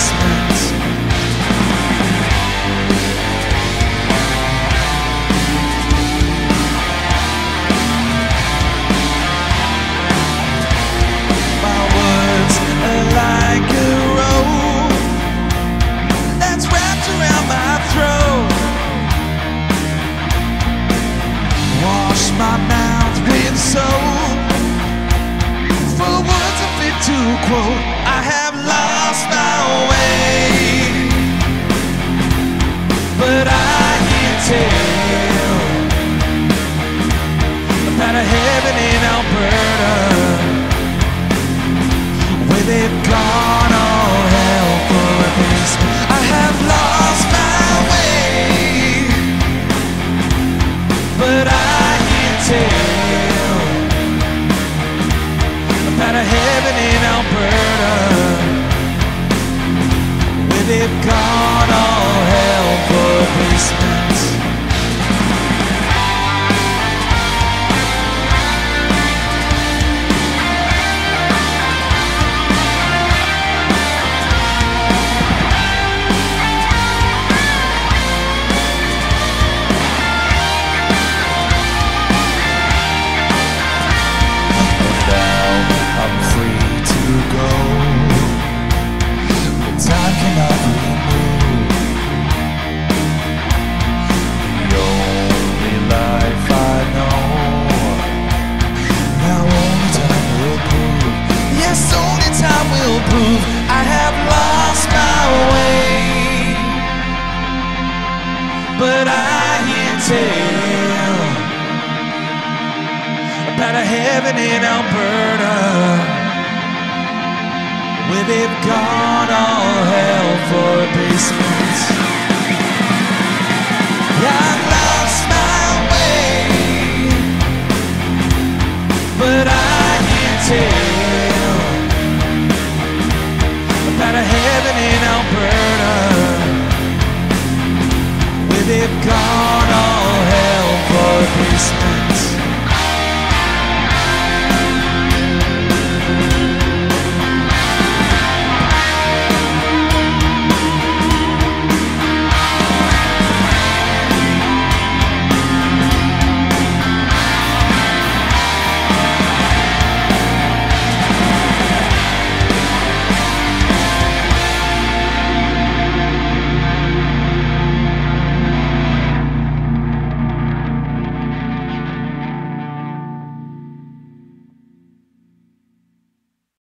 basement. My words are like a rope that's wrapped around my throat. Wash my mouth with soap for words I fit to quote. I have lost my way, but I can't tell about a heaven in Alberta where they've gone all hell for a basement. I have lost my way, but I can't tell about a heaven in Alberta where they've gone all hell for a basement. I have lost my way, but I can't tell about a heaven in Alberta where they've gone all hell for a basement. I've lost my way, but I can't tell about a heaven in Alberta where they've gone all hell for a basement.